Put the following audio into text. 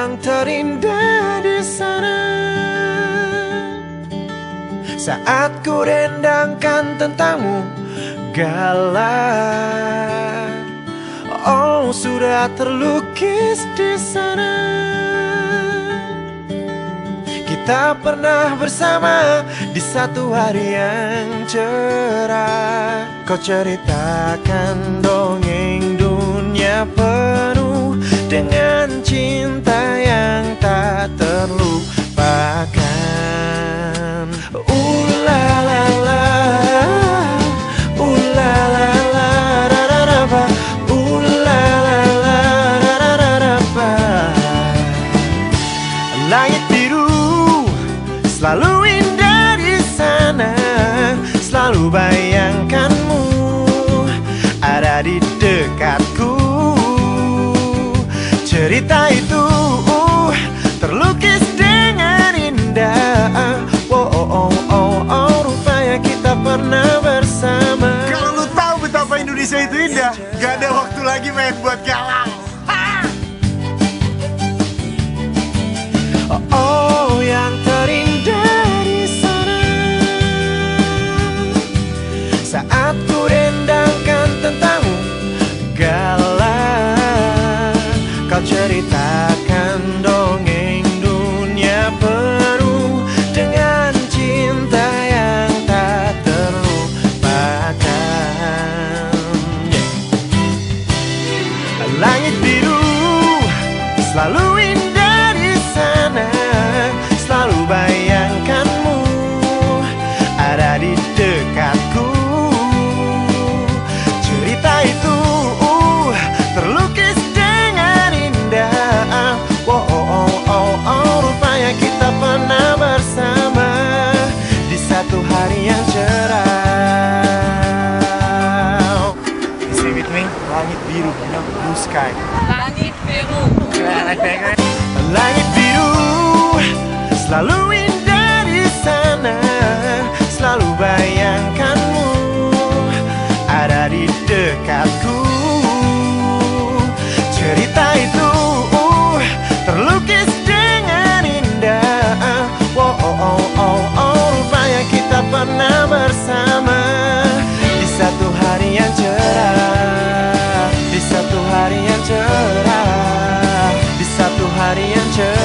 yang terindah di sana. Saat ku rendangkan tentangmu, Gala, oh sudah terlukis di sana. Kita pernah bersama di satu hari yang cerah. Kau ceritakan dongeng dunia penuh dengan cinta yang tak terlupakan. La la la, la la la, ra ra ra ba, la la la, ra ra ra ra ba. Langit biru selalu indah di sana, selalu bayangkanmu ada di dekatku. Cerita itu terlukis dengan indah. Oh, oh, oh, oh, oh, rupanya kita pernah bersama. Kalau lu tahu betapa Indonesia itu indah, gak ada waktu lagi main buat galau. Oh, oh, yang terindah di sana. Saat ku rendangkan tentangmu, Gala, kau ceritakan dongeng dunia penuh dengan cinta yang tak terlupakan. Langit biru selalu indah di sana, selalu bayangkanmu ada di dekatku. Cerita itu terlukis dengan indah. Oh, oh, oh, oh, oh, rupanya kita pernah bersama di satu hari yang cerah. Say with me, langit biru, blue sky. Langit biru. Langit biru selalu indah di sana, selalu bayangkanmu ada di dekatku. Cerita itu terlukis dengan indah. Oh, oh, oh, oh, oh, rupanya kita pernah bersama di satu hari yang cerah, di satu hari yang cerah, di satu hari yang cerah.